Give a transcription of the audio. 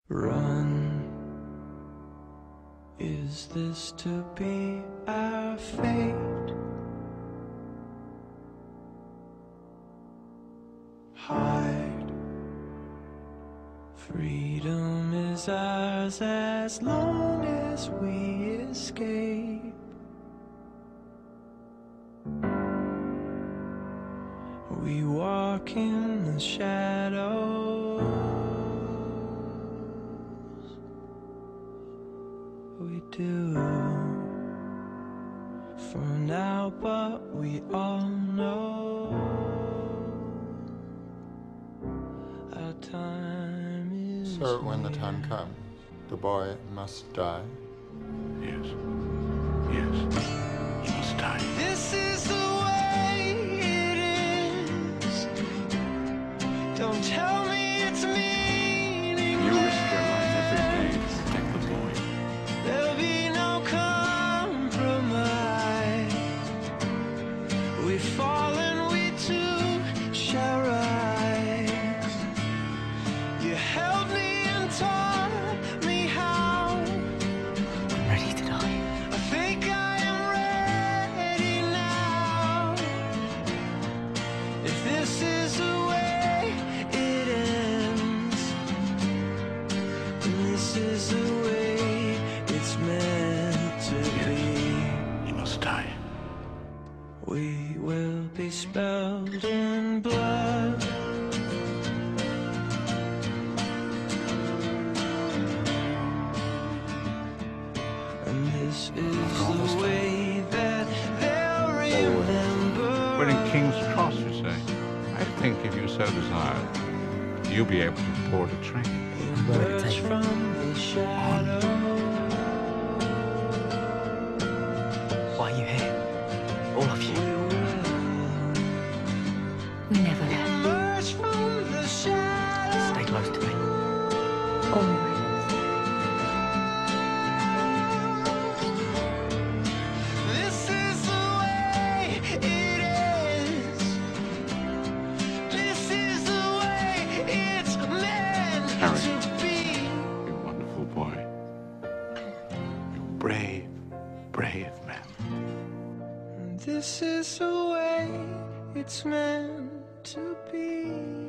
Run. Is this to be our fate? Hide. Freedom is ours as long as we escape. We walk in the shadows. We do for now, but we all know our time is. So when the time comes, the boy must die. Yes. Yes. He must die. This is the way it is. Don't tell me it's meaningless. You risk your life every day to protect the boy. There'll be no compromise. We fall and we too shall rise. You held me and taught me how. I'm ready to die. I think I am ready now. If this is the way it ends, then this is the way it's meant to be. He must die. We will be spelled in blood. And this is the way that they'll remember. We're in King's Cross, you say? I think if you so desire, you'll be able to board a train. Emerge from the shadows. Why are you here? All of you. We never left. Emerge from the shadows. Stay close to me. Always. This is the way it is. This is the way it's meant Harry. to be. You wonderful boy. You brave, brave man. This is the way it's meant to be.